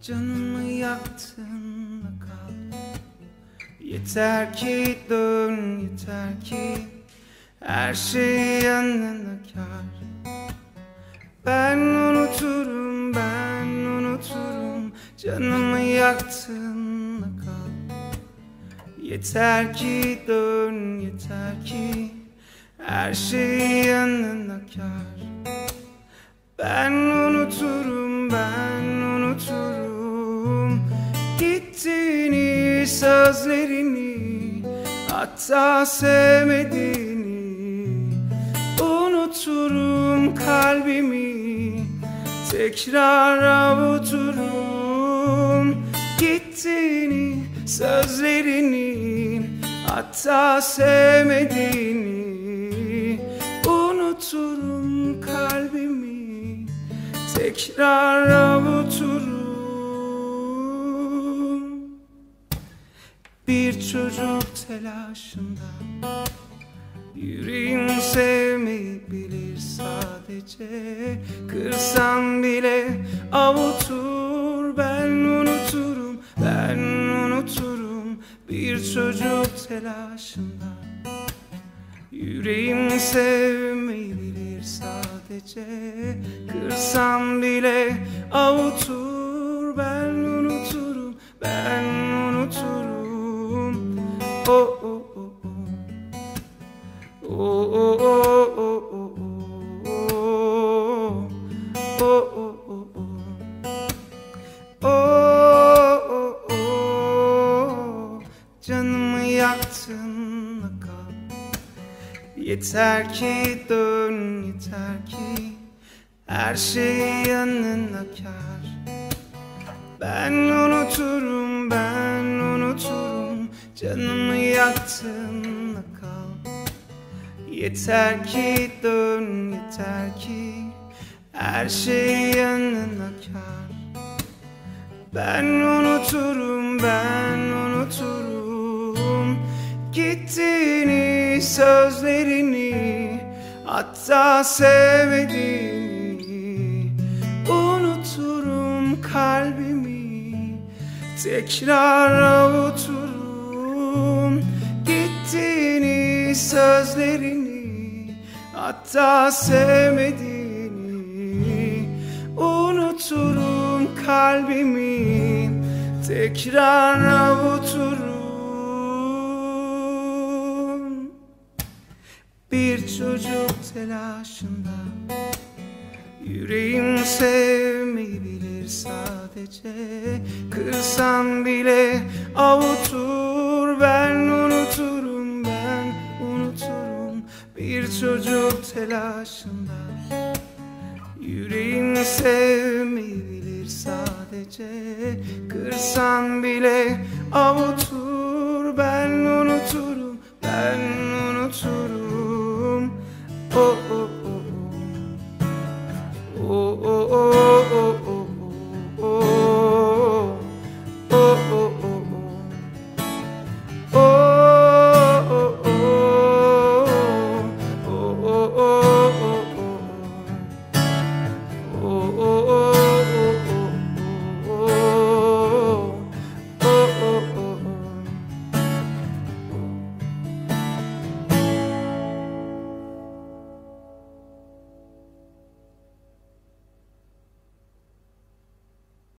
Canımı yaktın da kal. Yeter ki dön, yeter ki her şey yanına kar. Ben unuturum, ben unuturum. Canımı yaktın da kal. Yeter ki dön, yeter ki her şey yanına kar. Ben unuturum, ben unuturum gittiğini, sözlerini, hatta sevmediğini. Unuturum kalbimi, tekrar avuturum gittiğini, sözlerini, hatta sevmediğini. Unuturum kalbimi, tekrar avuturum. Bir çocuk telaşında yüreğim sevmeyi bilir sadece. Kırsam bile avutur. Ben unuturum, ben unuturum. Bir çocuk telaşında yüreğim sevmeyi bilir sadece. Kırsam bile avutur. Ben unuturum, ben unuturum. Oh oh oh oh. Oh oh oh oh oh oh. Oh oh oh oh. Oh oh oh. Canımı yaktın da kal. Yeter ki dön, yeter ki her şey yanına kar. Ben unuturum, ben unuturum. Canımı yaktın da kal. Yeter ki dön, yeter ki her şey yanına kar. Ben unuturum, ben unuturum gittiğini, sözlerini, hatta sevmediğini. Unuturum kalbimi, tekrar avuturum gittiğini, sözlerini, hatta sevmediğini. Unuturum kalbimi, tekrar avuturum. Bir çocuk telaşında yüreğim sevmeyi bilir sadece. Kırsam bile avutur. Ben unuturum, ben unuturum. Bir çocuk telaşında yüreğim sevmeyi bilir sadece. Kırsam bile avutur.